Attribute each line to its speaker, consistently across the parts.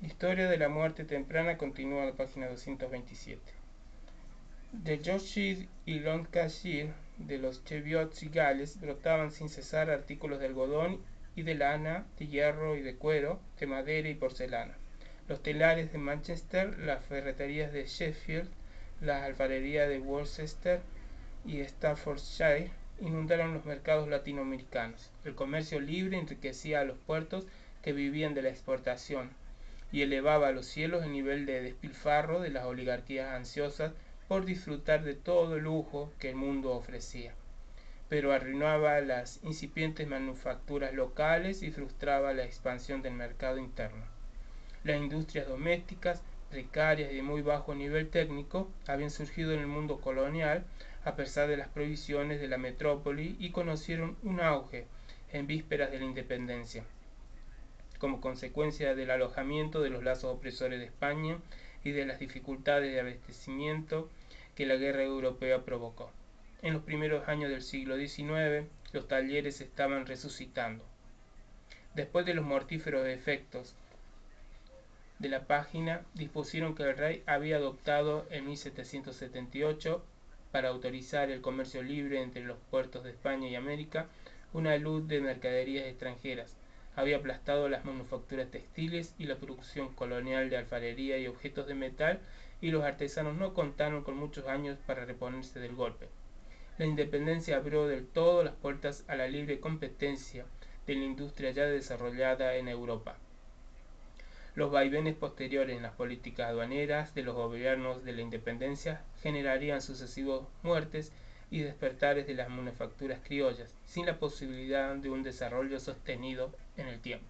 Speaker 1: Historia de la muerte temprana continúa en la página 227. De Yorkshire y Lancashire, de los Cheviots y Gales, brotaban sin cesar artículos de algodón y de lana, de hierro y de cuero, de madera y porcelana. Los telares de Manchester, las ferreterías de Sheffield, las alfarerías de Worcester y Staffordshire inundaron los mercados latinoamericanos. El comercio libre enriquecía a los puertos que vivían de la exportación y elevaba a los cielos el nivel de despilfarro de las oligarquías ansiosas por disfrutar de todo el lujo que el mundo ofrecía, pero arruinaba las incipientes manufacturas locales y frustraba la expansión del mercado interno. Las industrias domésticas, precarias y de muy bajo nivel técnico, habían surgido en el mundo colonial a pesar de las prohibiciones de la metrópoli y conocieron un auge en vísperas de la independencia, como consecuencia del alojamiento de los lazos opresores de España y de las dificultades de abastecimiento que la guerra europea provocó. En los primeros años del siglo XIX, los talleres estaban resucitando. Después de los mortíferos efectos de la página, dispusieron que el rey había adoptado en 1778, para autorizar el comercio libre entre los puertos de España y América, una luz de mercaderías extranjeras. Había aplastado las manufacturas textiles y la producción colonial de alfarería y objetos de metal, y los artesanos no contaron con muchos años para reponerse del golpe. La independencia abrió del todo las puertas a la libre competencia de la industria ya desarrollada en Europa. Los vaivenes posteriores en las políticas aduaneras de los gobiernos de la independencia generarían sucesivas muertes y despertares de las manufacturas criollas, sin la posibilidad de un desarrollo sostenido en el tiempo.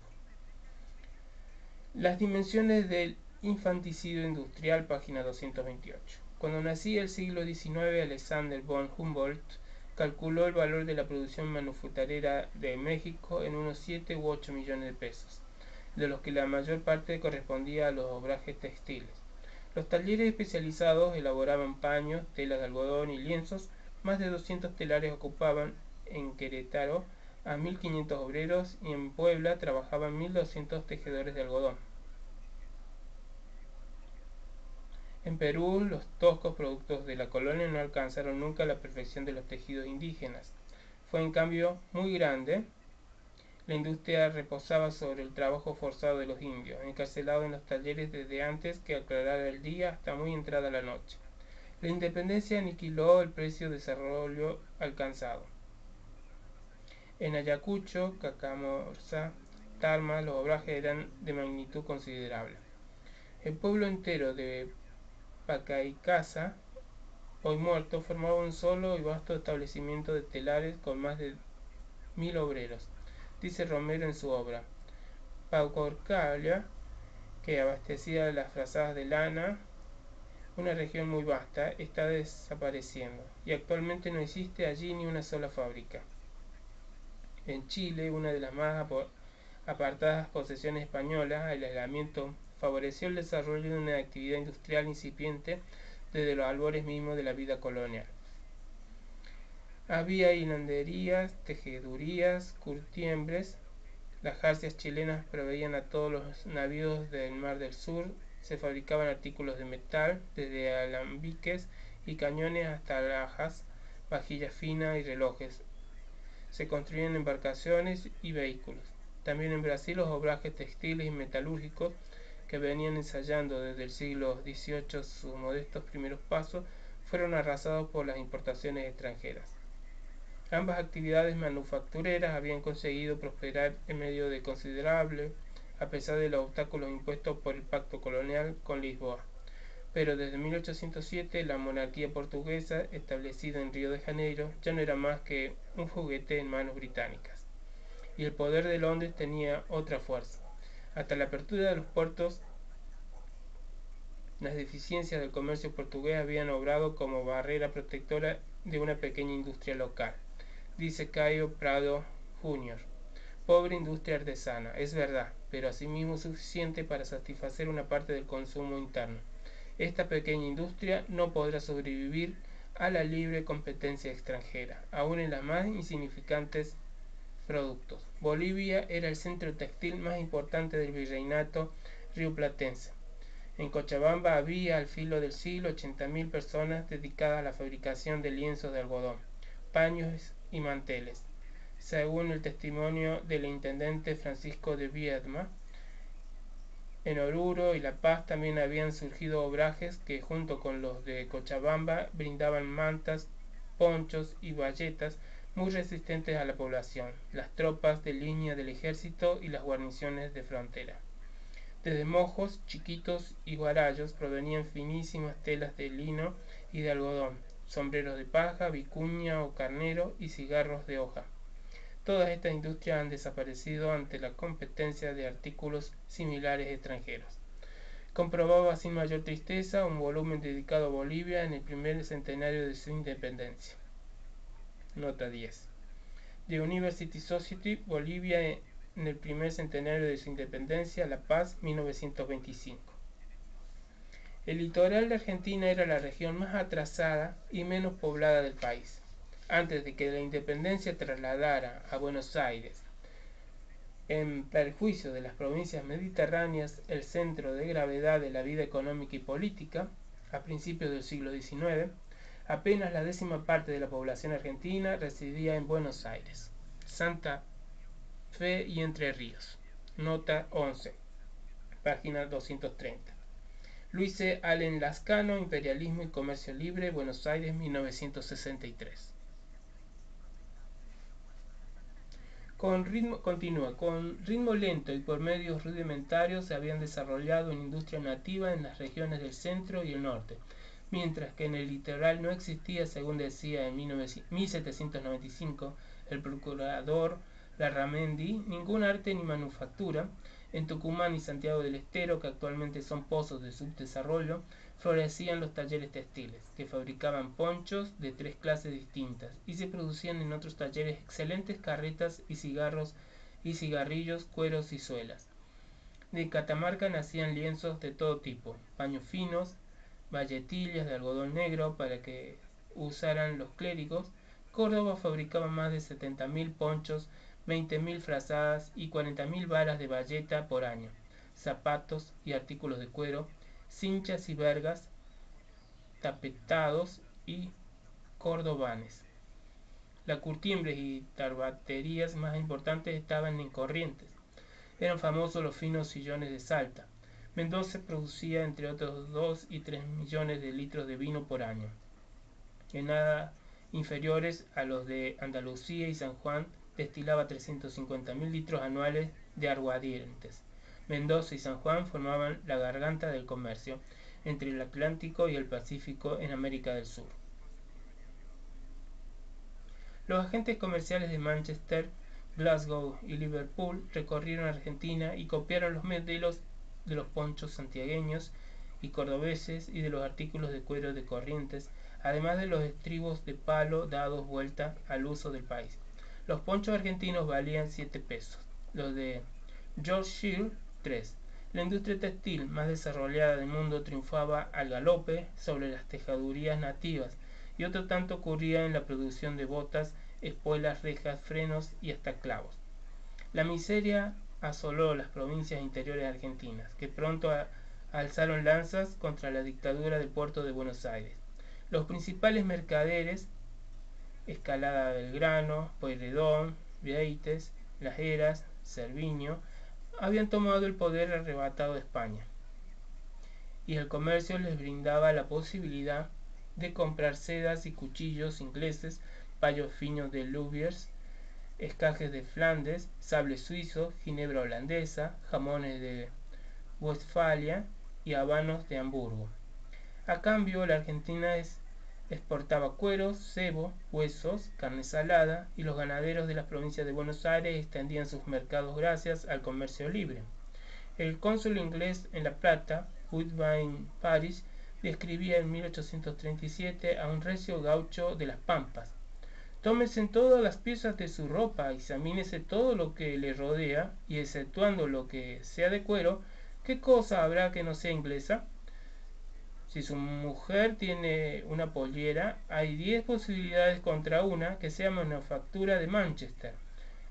Speaker 1: Las dimensiones del infanticidio industrial, página 228. Cuando nacía el siglo XIX, Alexander von Humboldt calculó el valor de la producción manufacturera de México en unos 7 u 8 millones de pesos, de los que la mayor parte correspondía a los obrajes textiles. Los talleres especializados elaboraban paños, telas de algodón y lienzos. Más de 200 telares ocupaban en Querétaro a 1.500 obreros, y en Puebla trabajaban 1.200 tejedores de algodón. En Perú, los toscos productos de la colonia no alcanzaron nunca la perfección de los tejidos indígenas. Fue en cambio muy grande. La industria reposaba sobre el trabajo forzado de los indios, encarcelados en los talleres desde antes que aclarara el día hasta muy entrada la noche. La independencia aniquiló el precio de desarrollo alcanzado. En Ayacucho, Cacamorza, Tarma, los obrajes eran de magnitud considerable. El pueblo entero de Pacaicasa, hoy muerto, formaba un solo y vasto establecimiento de telares con más de 1.000 obreros. Dice Romero en su obra: Paucarcolla, que abastecía las frazadas de lana, una región muy vasta, está desapareciendo, y actualmente no existe allí ni una sola fábrica. En Chile, una de las más apartadas posesiones españolas, el aislamiento favoreció el desarrollo de una actividad industrial incipiente desde los albores mismos de la vida colonial. Había hilanderías, tejedurías, curtiembres. Las jarcias chilenas proveían a todos los navíos del Mar del Sur. Se fabricaban artículos de metal, desde alambiques y cañones hasta alhajas, vajillas finas y relojes. Se construían embarcaciones y vehículos. También en Brasil, los obrajes textiles y metalúrgicos, que venían ensayando desde el siglo XVIII sus modestos primeros pasos, fueron arrasados por las importaciones extranjeras. Ambas actividades manufactureras habían conseguido prosperar en medio de considerable, a pesar de los obstáculos impuestos por el pacto colonial con Lisboa. Pero desde 1807 la monarquía portuguesa, establecida en Río de Janeiro, ya no era más que un juguete en manos británicas, y el poder de Londres tenía otra fuerza. Hasta la apertura de los puertos, las deficiencias del comercio portugués habían obrado como barrera protectora de una pequeña industria local. Dice Caio Prado Jr. Pobre industria artesana, es verdad, pero asimismo suficiente para satisfacer una parte del consumo interno. Esta pequeña industria no podrá sobrevivir a la libre competencia extranjera, aun en las más insignificantes productos. Bolivia era el centro textil más importante del virreinato rioplatense. En Cochabamba había al filo del siglo 80.000 personas dedicadas a la fabricación de lienzos de algodón, paños y manteles. Según el testimonio del intendente Francisco de Viedma, en Oruro y La Paz también habían surgido obrajes que, junto con los de Cochabamba, brindaban mantas, ponchos y bayetas muy resistentes a la población, las tropas de línea del ejército y las guarniciones de frontera. Desde mojos, chiquitos y guarayos provenían finísimas telas de lino y de algodón, sombreros de paja, vicuña o carnero y cigarros de hoja. Todas estas industrias han desaparecido ante la competencia de artículos similares extranjeros. Comprobaba sin mayor tristeza un volumen dedicado a Bolivia en el primer centenario de su independencia. Nota 10. The University Society, Bolivia en el primer centenario de su independencia, La Paz, 1925. El litoral de Argentina era la región más atrasada y menos poblada del país. Antes de que la independencia trasladara a Buenos Aires, en perjuicio de las provincias mediterráneas, el centro de gravedad de la vida económica y política, a principios del siglo XIX, apenas la 10ª parte de la población argentina residía en Buenos Aires, Santa Fe y Entre Ríos. Nota 11, página 230. Luis C. Allen Lascano, Imperialismo y Comercio Libre, Buenos Aires, 1963. Continúa, con ritmo lento y por medios rudimentarios se habían desarrollado una industria nativa en las regiones del centro y el norte, mientras que en el litoral no existía, según decía en 1795 el procurador Larramendi, ningún arte ni manufactura. En Tucumán y Santiago del Estero, que actualmente son pozos de subdesarrollo, florecían los talleres textiles, que fabricaban ponchos de 3 clases distintas, y se producían en otros talleres excelentes carretas y cigarros y cigarrillos, cueros y suelas. De Catamarca nacían lienzos de todo tipo, paños finos, bayetillas de algodón negro para que usaran los clérigos. Córdoba fabricaba más de 70.000 ponchos, 20.000 frazadas y 40.000 varas de bayeta por año, zapatos y artículos de cuero, cinchas y vergas, tapetados y cordobanes. Las curtiembres y tarbaterías más importantes estaban en Corrientes. Eran famosos los finos sillones de Salta. Mendoza producía entre otros 2 y 3 millones de litros de vino por año, en nada inferiores a los de Andalucía, y San Juan destilaba 350.000 litros anuales de aguardientes. Mendoza y San Juan formaban la garganta del comercio entre el Atlántico y el Pacífico en América del Sur. Los agentes comerciales de Manchester, Glasgow y Liverpool recorrieron Argentina y copiaron los modelos de los ponchos santiagueños y cordobeses y de los artículos de cuero de Corrientes, además de los estribos de palo dados vuelta al uso del país. Los ponchos argentinos valían 7 pesos, los de Yorkshire 3. La industria textil más desarrollada del mundo triunfaba al galope sobre las tejadurías nativas, y otro tanto ocurría en la producción de botas, espuelas, rejas, frenos y hasta clavos. La miseria asoló las provincias interiores argentinas, que pronto alzaron lanzas contra la dictadura del puerto de Buenos Aires. Los principales mercaderes, Escalada Belgrano, Pueyrredón, Vieites, Las Heras, Cerviño, habían tomado el poder arrebatado de España, y el comercio les brindaba la posibilidad de comprar sedas y cuchillos ingleses, payos finos de Louviers, escajes de Flandes, sable suizo, ginebra holandesa, jamones de Westfalia y habanos de Hamburgo. A cambio, la Argentina exportaba cueros, cebo, huesos, carne salada, y los ganaderos de las provincias de Buenos Aires extendían sus mercados gracias al comercio libre. El cónsul inglés en La Plata, Woodbine Parish, describía en 1837 a un recio gaucho de las Pampas: tómese todas las piezas de su ropa, examínese todo lo que le rodea, y exceptuando lo que sea de cuero, ¿qué cosa habrá que no sea inglesa? Si su mujer tiene una pollera, hay 10 posibilidades contra una que sea manufactura de Manchester.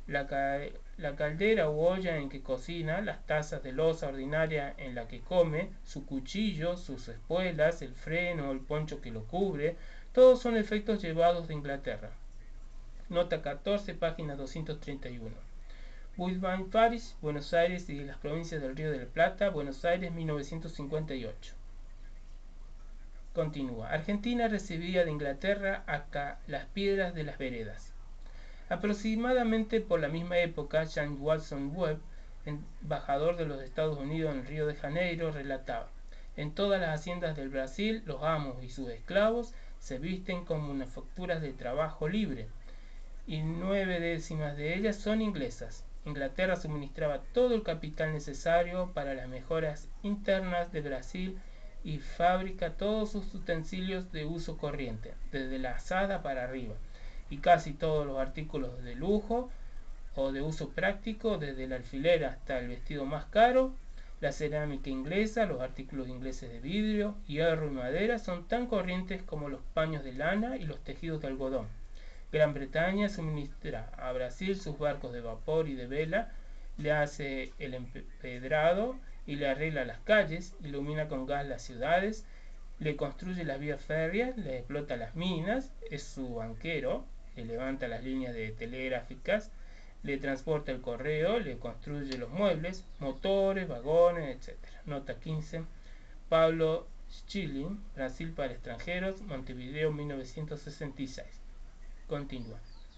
Speaker 1: La, la caldera u olla en que cocina, las tazas de loza ordinaria en la que come, su cuchillo, sus espuelas, el freno, el poncho que lo cubre, todos son efectos llevados de Inglaterra. Nota 14, página 231. Woodbine Parish, Buenos Aires y las provincias del Río de la Plata, Buenos Aires, 1958. Continúa. Argentina recibía de Inglaterra acá las piedras de las veredas. Aproximadamente por la misma época, James Watson Webb, embajador de los Estados Unidos en Río de Janeiro, relataba: en todas las haciendas del Brasil, los amos y sus esclavos se visten con manufacturas de trabajo libre, y 9/10 de ellas son inglesas. Inglaterra suministraba todo el capital necesario para las mejoras internas de Brasil y fabrica todos sus utensilios de uso corriente, desde la azada para arriba, y casi todos los artículos de lujo o de uso práctico, desde el alfiler hasta el vestido más caro. La cerámica inglesa, los artículos ingleses de vidrio, hierro y madera son tan corrientes como los paños de lana y los tejidos de algodón. Gran Bretaña suministra a Brasil sus barcos de vapor y de vela, le hace el empedrado y le arregla las calles, ilumina con gas las ciudades, le construye las vías férreas, le explota las minas, es su banquero, le levanta las líneas de telegráficas, le transporta el correo, le construye los muebles, motores, vagones, etc. Nota 15. Pablo Schilling, Brasil para extranjeros, Montevideo, 1966. Continúa.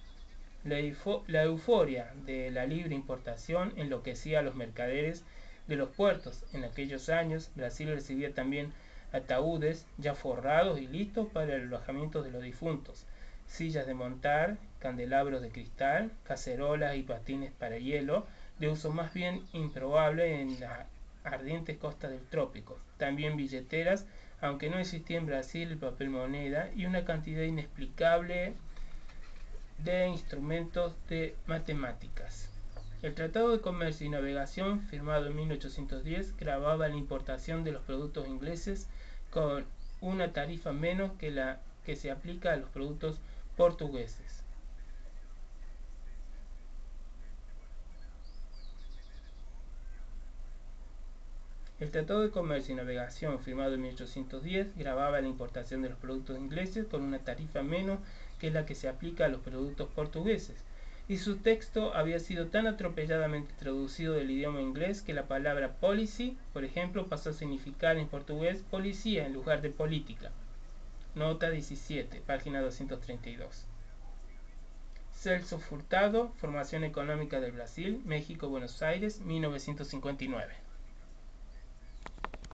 Speaker 1: La euforia de la libre importación enloquecía a los mercaderes de los puertos. En aquellos años, Brasil recibía también ataúdes ya forrados y listos para el alojamiento de los difuntos, sillas de montar, candelabros de cristal, cacerolas y patines para hielo, de uso más bien improbable en las ardientes costas del trópico. También billeteras, aunque no existía en Brasil el papel moneda, y una cantidad inexplicable de instrumentos de matemáticas. El Tratado de Comercio y Navegación, firmado en 1810, gravaba la importación de los productos ingleses con una tarifa menos que la que se aplica a los productos portugueses. El Tratado de Comercio y Navegación, firmado en 1810, gravaba la importación de los productos ingleses con una tarifa menos que la que se aplica a los productos portugueses, y su texto había sido tan atropelladamente traducido del idioma inglés que la palabra policy, por ejemplo, pasó a significar en portugués policía en lugar de política. Nota 17, página 232. Celso Furtado, Formación Económica del Brasil, México, Buenos Aires, 1959.